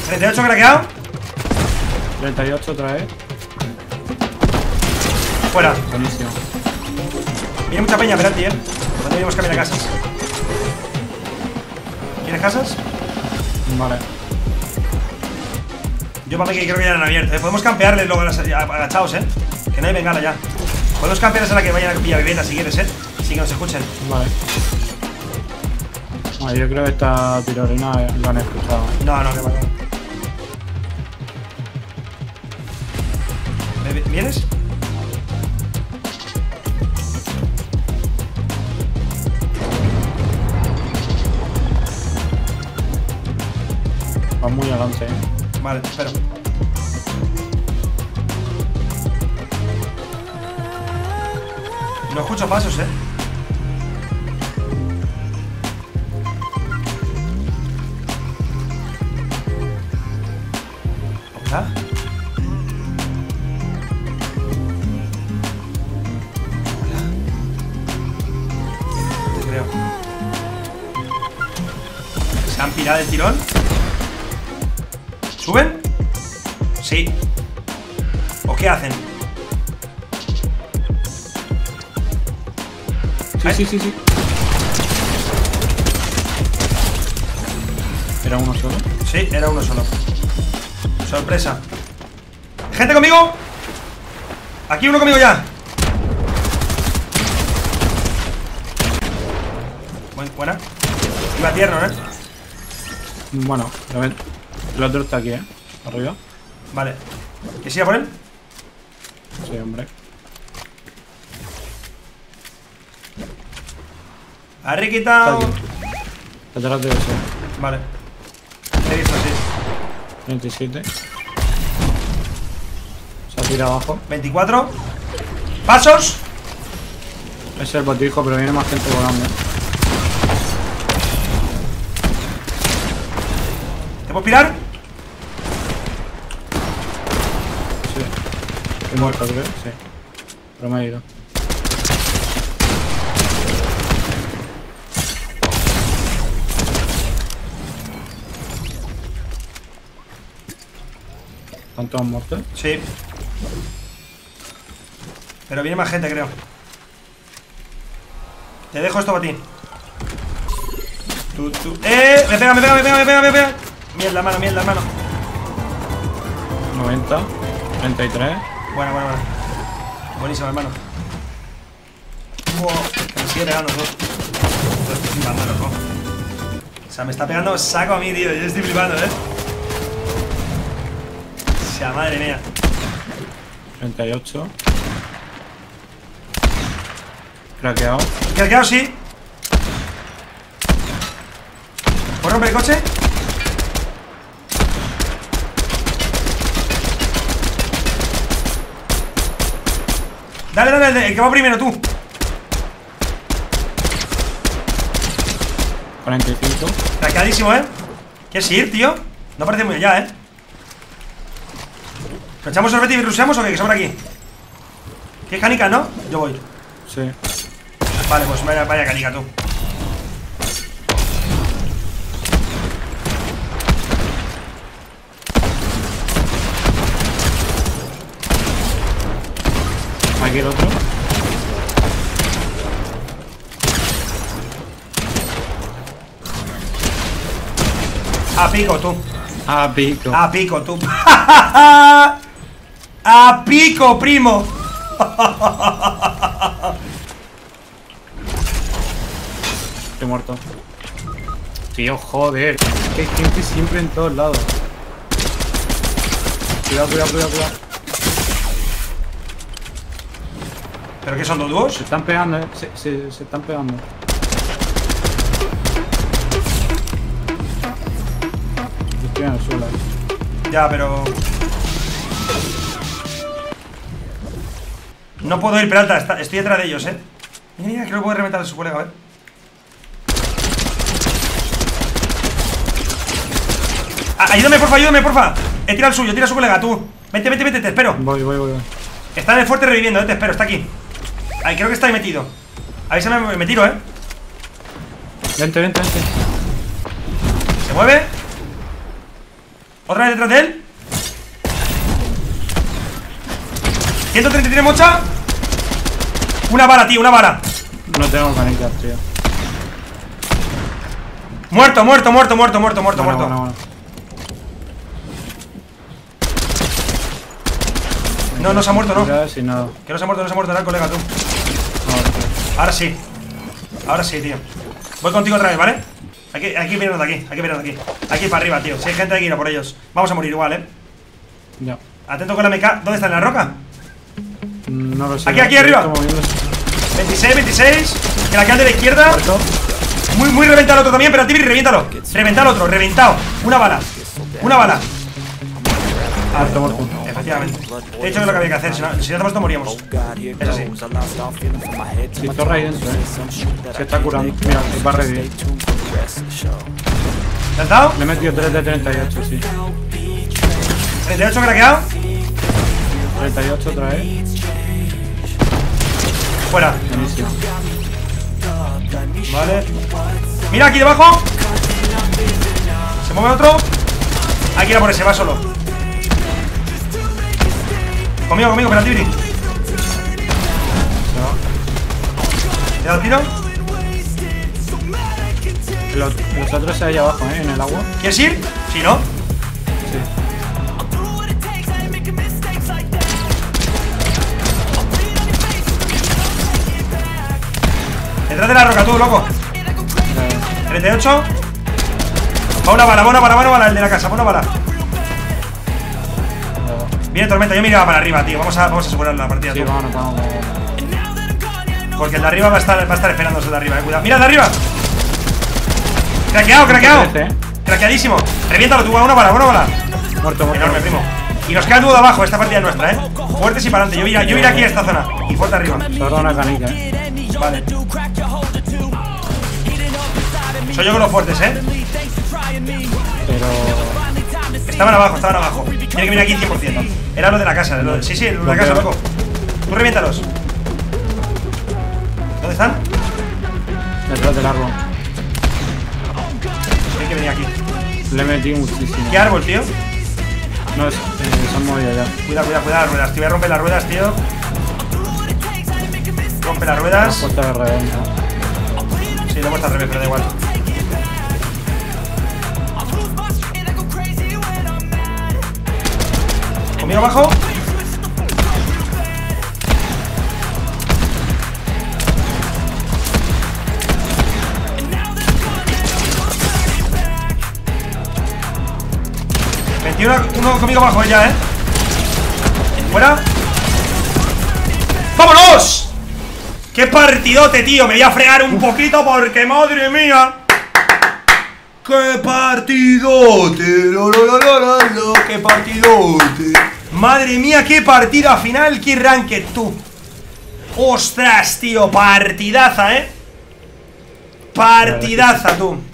38 craqueado. 38 otra vez. Fuera. Buenísimo. Viene mucha peña, Peralti, Cuando tenemos que cambiar a casas. ¿Quieres casas? Vale. Yo para mí que creo que ya han abierto, Podemos campearles luego agachados, Que no hay bengala ya. Podemos campearles a la que vayan a pillar vivienda si quieres, Sin que nos escuchen. Vale. Yo creo que esta tirolina lo han escuchado. No, que vale. ¿Vienes? Va muy adelante, Vale, espero. No escucho pasos, Hola. Hola. No te creo. ¿Se han pirado el tirón? ¿Suben? Sí. ¿O qué hacen? Sí. ¿Era uno solo? Sí, era uno solo. Sorpresa. ¡Gente conmigo! Aquí uno conmigo ya. Buena. Iba tierno, Bueno, el otro está aquí, arriba. Vale. ¿Que siga por él? Sí, hombre. Arre quitado. Detrás de ese. Vale. He visto, sí. 27. Se ha tirado abajo. 24. Pasos. Ese es el botijo, pero viene más gente volando. ¿Te puedo pirar? Sí. He muerto, creo. Sí. Pero me he ido. ¿Están todos muertos? Sí. Pero viene más gente, creo. Te dejo esto para ti. Me pega. Mierda, hermano. 90. 33. Buena. Buenísimo, hermano. Me sigue pegando todo. Estoy flipando, loco. O sea, me está pegando saco a mí, tío. Yo estoy flipando, O sea, madre mía. 38. Craqueado. Craqueado, sí. ¿Puedo romper el coche? Dale, el que va primero, tú. 45. Craqueadísimo, ¿Quieres ir, tío? No parece muy allá, ¿Lo echamos sorbete y ruseamos o qué? Que sobra aquí. ¿Qué canica, no? Yo voy. Sí. Vale, pues vaya canica, tú. Aquí el otro. A pico, tú. A pico. A pico, tú. A pico, primo. Estoy muerto. Tío, joder. Que hay gente siempre en todos lados. Cuidado. ¿Pero qué son, dos? Se están pegando, se están pegando. Yo estoy en el suelo ahí. Ya, pero... No puedo ir, Peralta, estoy detrás de ellos, Mira, creo que puedo reventar a su colega, a ver. Ayúdame, porfa. He tirado el suyo, tira a su colega, tú. Vente, te espero. Voy. Está en el fuerte reviviendo, te espero, está aquí. Ahí, creo que está ahí metido. Avísame, me tiro, Vente. Se mueve. Otra vez detrás de él. 130 tiene mocha. Una bala, tío, una bala. No tengo canicas, tío. Muerto. Bueno. No, no se ha muerto, no. Mira, si no. Que no se ha muerto, era el colega, tú. Ahora sí. Ahora sí, tío. Voy contigo otra vez, ¿vale? Hay que mirarnos de aquí, Aquí para arriba, tío. Si hay gente hay que ir a por ellos. Vamos a morir igual, Ya. Atento con la MK. ¿Dónde está? ¿En la roca? No lo sé. Aquí arriba. 26. Que la queda de la izquierda. Muerto. Muy reventado el otro también, pero Tibri, reviéntalo. Reventa el otro, reventado. Una bala. Muerto. Efectivamente. He dicho que lo que había que hacer. Si no hacemos esto, moríamos. Es así. Sí, torre ahí dentro, Se está curando. Mira, va a revivir. ¿Te has dado? Le he metido 3 de 38, sí. 38 craqueado. 38 otra vez. Fuera. Buenísimo. Vale. Mira, aquí debajo. Se mueve otro. Hay que ir a por ese, va solo. Conmigo, espera, Tibri. ¿Te da el tiro? Los otros ahí abajo, en el agua. ¿Quieres ir? Sí, ¿no? Sí. Detrás de la roca, tú, loco. 38. Va una bala, el de la casa, va una bala. Viene tormenta, yo miraba para arriba, tío. Vamos a asegurar la partida, Sí, tú. vamos. Porque el de arriba va a estar esperándose el de arriba, cuidado. ¡Mira el de arriba! ¡Craqueado! Craqueadísimo. Reviéntalo tú, una bala. Muerto. Enorme, primo. Y nos queda el dúo de abajo, esta partida es nuestra, Fuertes y para adelante. Yo iré aquí a esta zona. Y fuerte arriba. Solo una canica, Vale. Soy yo con los fuertes, Pero... Estaban abajo. Tiene que venir aquí 100%. Era lo de la casa, sí, lo de la casa, loco. Tú reviéntalos. ¿Dónde están? Detrás del árbol. Tiene que venir aquí. Le he metido muchísimo. ¿Qué árbol, tío? No, se han movido ya. Cuidado las ruedas. Te voy a romper las ruedas, tío. Rompe las ruedas. Puesta de revés, Sí, lo he puesto al revés, pero da igual. Conmigo abajo. Uno conmigo abajo ya, Fuera. ¡Vámonos! ¡Qué partidote, tío! Me voy a fregar un poquito porque, madre mía. ¡Qué partidote! ¡Qué partidote! Madre mía, qué partida final, qué ranked, tú. ¡Ostras, tío! Partidaza, Partidaza, tú.